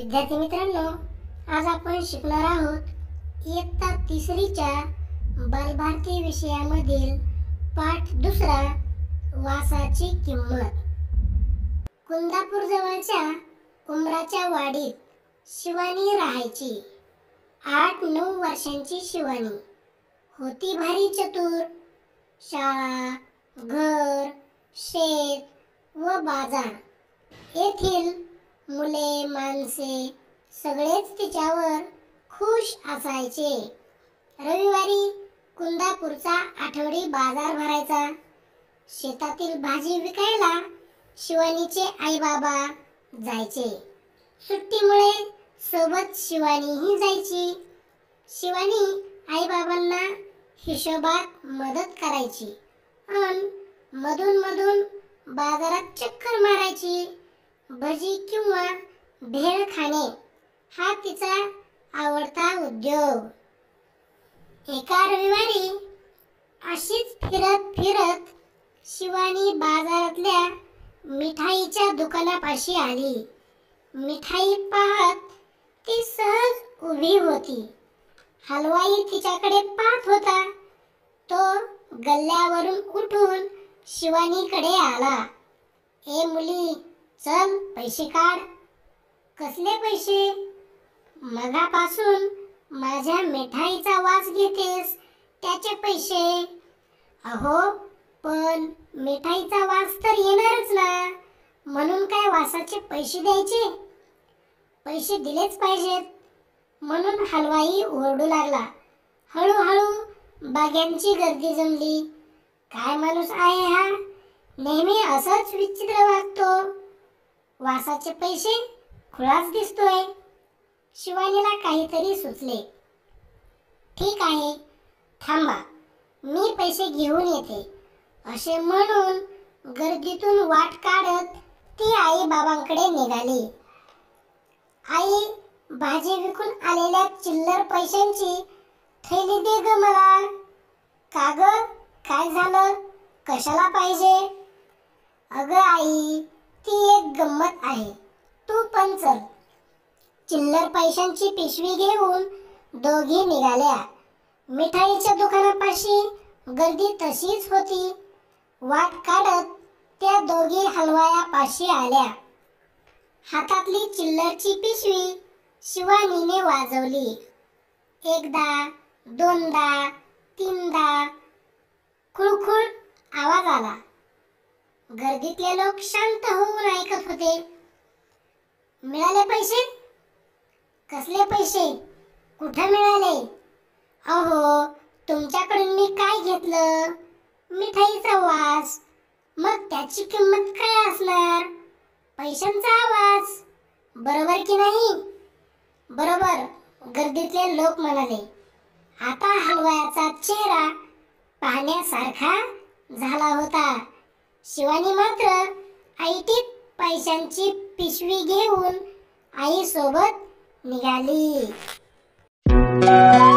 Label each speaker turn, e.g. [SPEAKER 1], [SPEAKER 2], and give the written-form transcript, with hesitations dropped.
[SPEAKER 1] विद्यार्थी मित्रांनो, आज आपण शिकणार आहोत इयत्ता तिसरीच्या बालभारती विषयामधील पाठ दुसरा, वासाची किंमत। कुंदापूर जवळच्या उमराच्या वाडीत शिवानी राहायची। 8-9 वर्षांची शिवानी होती भारी चतुर। शाळा, घर, शेत व बाजार येथील मुले माणसे सगळेच तिच्यावर खुश असायचे। रविवारी कुंदापूरचा आठवडी बाजार भरायचा। शेतातील भाजी विकायला शिवानीचे आई बाबा जायचे। सुट्टीमुळे सोबत शिवानीही जायची। शिवानी आई बाबांना हिशोबात मदत करायची आणि मधून मधून बाजारात चक्कर मारायची। भजी किंवा भेळ खाणे हा तिचा आवडता उद्योग। एका रविवारी अशीच फिरत फिरत शिवानी बाजारातल्या मिठाईच्या दुकानापाशी आली। मिठाई पाहत ती सहज उभी होती। हलवाई तिच्याकडे पाहत होता। तो गल्ल्यावरून उठून शिवानीकडे आला। ए मुली, चल पैसे काढ। कसले पैसे? मगापासून माझ्या मिठाईचा वास घेतेस, त्याचे पैसे। अहो, पण मिठाईचा वास तर येणारच ना, म्हणून काय वासाचे पैसे द्यायचे? पैसे दिलेच पाहिजेत, म्हणून हलवाई ओरडू लागला। हळूहळू बाग्यांची गर्दी जमली। काय माणूस आहे हा, नेहमी असंच विचित्र वागतो। वासाचे पैसे खुळाच दिसतोय। शिवानीला काहीतरी सुचले। ठीक आहे, थांबा, मी पैसे घेऊन येते, असे म्हणून गर्दीतून वाट काढत ती आई बाबांकडे निघाली। आई, भाजी विकून आलेल्या चिल्लर पैशांची थैली दे ग मला। का ग, काय झालं, कशाला पाहिजे? अगं आई, ती एक गंमत आहे, तू पण चल। चिल्लर पैशांची पिशवी घेऊन दोघी निघाल्या। मिठाईच्या दुकानापाशी गर्दी तशीच होती। वाट काढत त्या दोघी हलवायापाशी आल्या। हातातली चिल्लरची पिशवी शिवानीने वाजवली। एकदा, दोनदा, तीनदा खुळखुळ आवाज आला। गर्दीतले लोक शांत होऊन ऐकत होते। मिळाले पैसे? कसले पैसे? कुठे मिळाले? अहो, तुमच्याकडून मी काय घेतलं? मिठाईचा वास, मग त्याची किंमत काय असणार? पैशांचा आवाज, बरोबर की नाही? बरोबर, गर्दीतले लोक म्हणाले। आता हलवायाचा चेहरा पाहण्यासारखा झाला होता। शिवानी मात्र ऐटीत पैशांची पिशवी घेऊन आई सोबत निघाली।